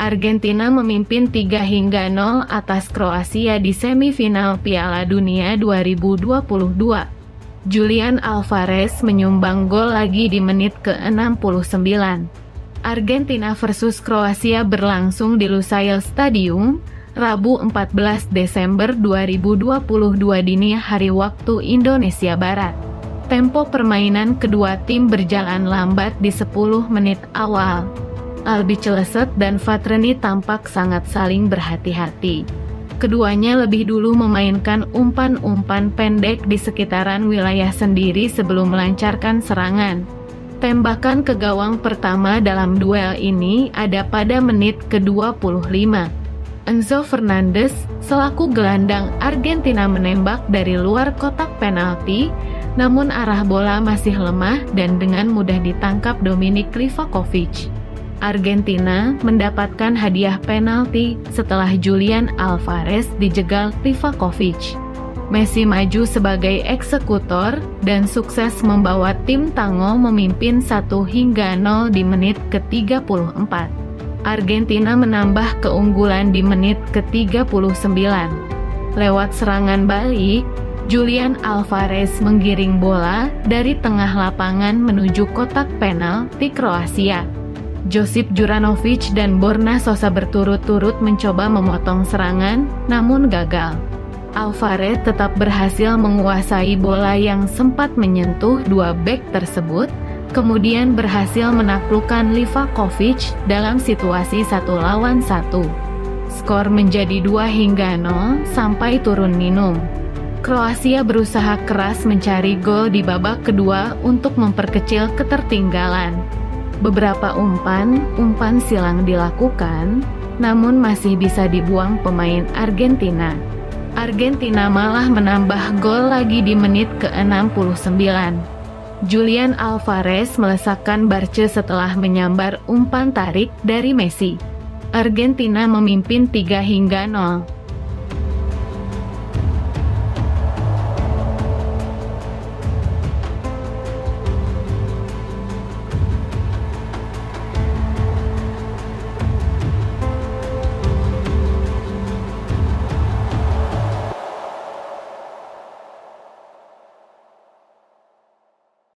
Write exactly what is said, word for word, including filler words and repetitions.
Argentina memimpin tiga hingga nol atas Kroasia di semifinal Piala Dunia dua ribu dua puluh dua. Julian Alvarez menyumbang gol lagi di menit ke enam puluh sembilan. Argentina versus Kroasia berlangsung di Lusail Stadium, Rabu empat belas Desember dua ribu dua puluh dua dini hari waktu Indonesia Barat. Tempo permainan kedua tim berjalan lambat di sepuluh menit awal. Albi Celeset dan Vatreni tampak sangat saling berhati-hati. Keduanya lebih dulu memainkan umpan-umpan pendek di sekitaran wilayah sendiri sebelum melancarkan serangan. Tembakan ke gawang pertama dalam duel ini ada pada menit ke dua puluh lima. Enzo Fernandez, selaku gelandang Argentina menembak dari luar kotak penalti, namun arah bola masih lemah dan dengan mudah ditangkap Dominik Livakovic. Argentina mendapatkan hadiah penalti setelah Julian Alvarez dijegal Livakovic. Messi maju sebagai eksekutor dan sukses membawa tim Tango memimpin satu hingga nol di menit ke tiga puluh empat. Argentina menambah keunggulan di menit ke tiga puluh sembilan. Lewat serangan balik, Julian Alvarez menggiring bola dari tengah lapangan menuju kotak penalti Kroasia. Josip Juranovic dan Borna Sosa berturut-turut mencoba memotong serangan, namun gagal. Alvarez tetap berhasil menguasai bola yang sempat menyentuh dua bek tersebut, kemudian berhasil menaklukkan Livakovic dalam situasi satu lawan satu. Skor menjadi dua hingga nol sampai turun minum. Kroasia berusaha keras mencari gol di babak kedua untuk memperkecil ketertinggalan. Beberapa umpan-umpan silang dilakukan, namun masih bisa dibuang pemain Argentina. Argentina malah menambah gol lagi di menit ke enam puluh sembilan. Julian Alvarez melesakkan Barce setelah menyambar umpan tarik dari Messi. Argentina memimpin tiga hingga nol.